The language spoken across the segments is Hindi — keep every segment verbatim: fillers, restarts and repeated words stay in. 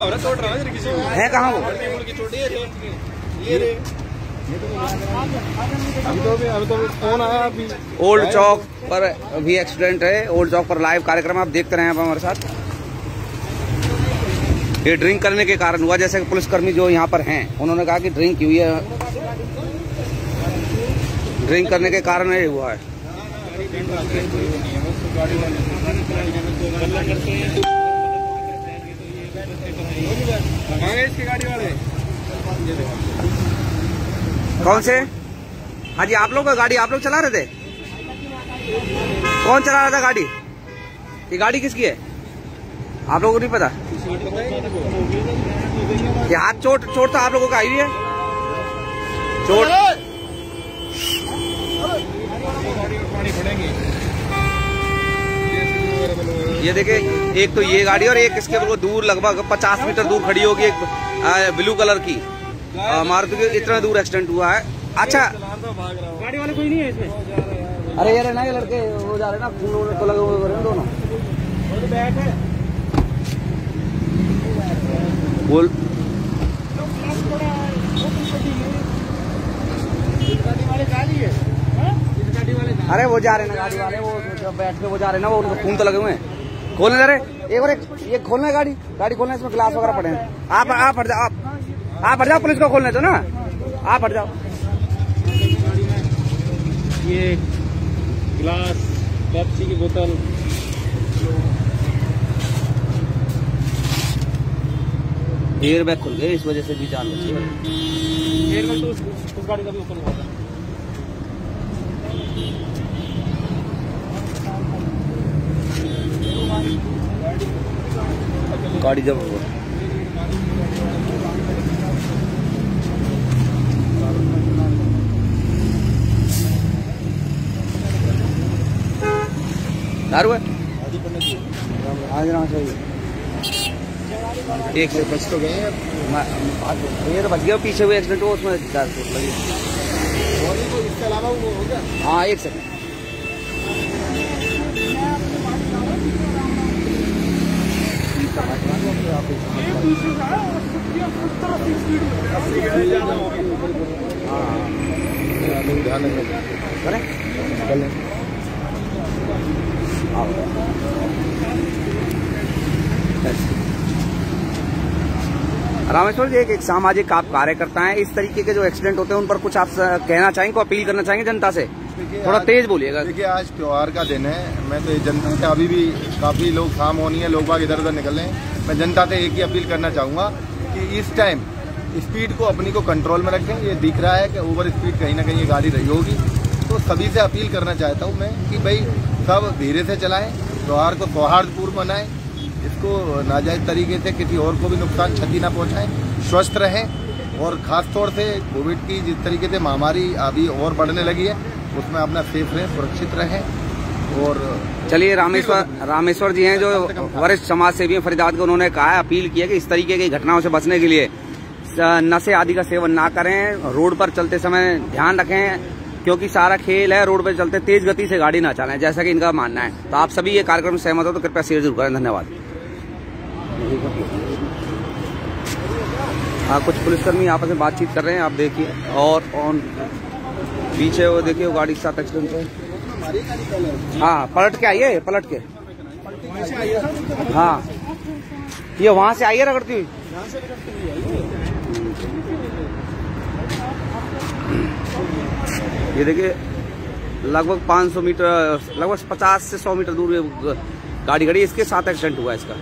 है कहाँ वो? अभी तो अभी तो फोन आया अभी। ओल्ड चौक पर भी एक्सीडेंट है। ओल्ड चौक पर लाइव कार्यक्रम आप देखते रहे हमारे साथ। ये ड्रिंक करने के कारण हुआ, जैसे कि पुलिसकर्मी जो यहाँ पर हैं उन्होंने कहा कि ड्रिंक हुई है, ड्रिंक करने के कारण ये हुआ है। इसकी गाड़ी वाले कौन से? हाँ जी, आप लोग गाड़ी आप लोग चला रहे थे? कौन चला रहा था गाड़ी? ये गाड़ी किसकी है आप लोगों को नहीं पता? ये हाथ चोट चोट तो आप लोगों को आई हुई है चोट। ये देखिए, एक तो ये गाड़ी और एक इसके बिल्कुल दूर लगभग पचास मीटर दूर खड़ी होगी एक ब्लू कलर की मारुति के। इतना दूर एक्सीडेंट हुआ है। अच्छा, गाड़ी वाले कोई नहीं है इसमें? अरे यार ना, ये लड़के वो जा रहे ना, खून तो लगे हुए दोनों। बोल अरे वो जा रहे ना गाड़ी वाले, वो जब बैठ के वो जा रहे ना, वो उनको खून तो लगे हुए हैं। खोलने जा रहे एक और एक ये खोलना है गाड़ी गाड़ी खोलना है, इसमें गिलास वगैरह पड़े हैं। आप आप हट जाओ, आप आप हट जाओ, पुलिस को खोलने दो ना, आप हट जाओ। ये गिलास, पेप्सी की बोतल, एयर बैग खुल गए, इस वजह से भी जान बची। एयर बैग तो उस, उस गाड़ी का भी ओपन हुआ था। गाड़ी जब हुआ दारू है आज ना चाहिए। एक से बच तो गए, बच गया पीछे हुए एक्सीडेंट हो, उसमें चार चोट लगी। इसके अलावा वो हो गया। हाँ, एक सेकंड। ध्यान रखें। रामेश्वर जी, एक, एक सामाजिक आप कार्यकर्ता हैं, इस तरीके के जो एक्सीडेंट होते हैं उन पर कुछ आप कहना चाहेंगे, अपील करना चाहेंगे जनता से? थोड़ा तेज बोलिएगा। देखिए, आज त्योहार का दिन है। मैं तो जनता से, अभी भी काफी लोग शाम होनी है, लोग बाग इधर उधर निकल रहे हैं। मैं जनता से एक ही अपील करना चाहूंगा कि इस टाइम स्पीड को अपनी को कंट्रोल में रखें। ये दिख रहा है कि ओवर स्पीड कहीं ना कहीं ये गाड़ी रही होगी, तो सभी से अपील करना चाहता हूँ मैं कि भाई सब धीरे से चलाएं, त्योहार को सौहार्दपूर्ण मनाएं, इसको नाजायज तरीके से किसी और को भी नुकसान क्षति ना पहुंचाएं, स्वस्थ रहें। और खासतौर से कोविड की जिस तरीके से महामारी अभी और बढ़ने लगी है, उसमें अपना सेफ रहें, सुरक्षित रहें। और चलिए, रामेश्वर रामेश्वर जी हैं जो वरिष्ठ समाज सेवी हैं फरीदाबाद के, उन्होंने कहा है, अपील की है कि इस तरीके की घटनाओं से बचने के लिए नशे आदि का सेवन ना करें, रोड पर चलते समय ध्यान रखें, क्योंकि सारा खेल है रोड पर चलते तेज गति से गाड़ी ना चलाएं, जैसा कि इनका मानना है। तो आप सभी ये कार्यक्रम से सहमत हो तो कृपया शेयर जरूर करें। धन्यवाद। हाँ, कुछ पुलिसकर्मी आपस में बातचीत कर रहे हैं, आप देखिए। और ऑन पीछे वो देखिए, वो गाड़ी के साथ एक्सीडेंट है। हाँ, पलट के आई है, पलट के। हाँ, ये वहां से आई है रगड़ती हुई। ये देखिए, लगभग पाँच सौ मीटर, लगभग पचास से सौ मीटर दूर गाड़ी खड़ी, इसके साथ एक्सीडेंट हुआ इसका।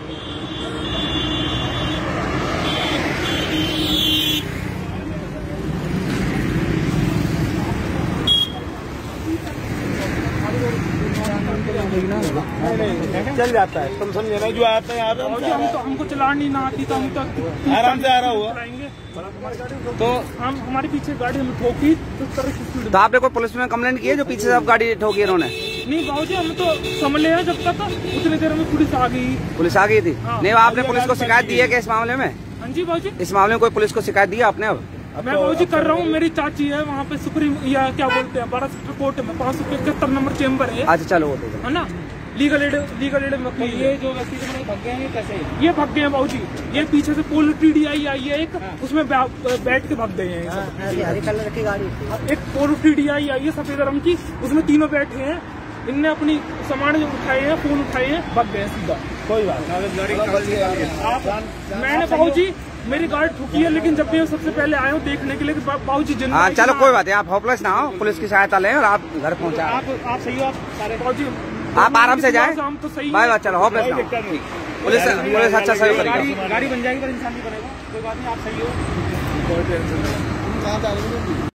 चल जाता है, तुम समझे ना, जो आता है आराम से। हम तो हमको चलानी ना आती तो हम तो आराम से आ रहा हुआ, तो हम हमारे पीछे गाड़ी हम ठोकी तो। तो आपने कोई पुलिस में कंप्लेंट की है जो पीछे से आप गाड़ी ठोकी इन्होंने? नहीं बाबूजी, हम तो समझ ले जब तक उतनी देर में पुलिस आ गई। पुलिस आ गई थी? नहीं, आपने पुलिस को शिकायत दी है क्या इस मामले में? हाँ जी बाबूजी, इस मामले में कोई पुलिस को शिकायत दी है आपने? अब मैं बाबूजी कर रहा हूँ, मेरी चाची है वहाँ पे सुप्रीम या क्या बोलते हैं बारह कोर्ट में पाँच सौ इकहत्तर नंबर चेम्बर है। अच्छा, चलो वो है ना, लीगल एड लीगल एड वकील। ये जो व्यक्ति भाग गए हैं कैसे? ये भाग गए हैं बाबूजी, ये पीछे से पुल टीडीआई आई है एक, उसमें बैठ के भाग गए हैं। हरी कलर की गाड़ी, एक पुल टीडीआई आई है सफेद रंग की, उसमें तीनों बैठे हैं। इनने अपनी सामान जो उठाए हैं, फोन उठाए हैं, भाग गए सीधा। कोई बात आप मैंने बाबूजी मेरी गाड़ी ठुकी है, लेकिन जब मैं सबसे पहले आया हूँ देखने के लिए बाबूजी जिन। हाँ चलो कोई बात नहीं, आप होपलेस ना हो, पुलिस की सहायता लें और आप घर पहुँचा। आप आप सही हो, आप सारे बाबूजी आप आराम से जाएं। हम तो सही बाय बाय, चलो होपलेस ना हो। पुलिस पुलिस अच्छा सहयोग करेगी। गाड़ी बन जाएगी पर इंसान नहीं बनेगा। कोई बात नहीं, आप सही हो।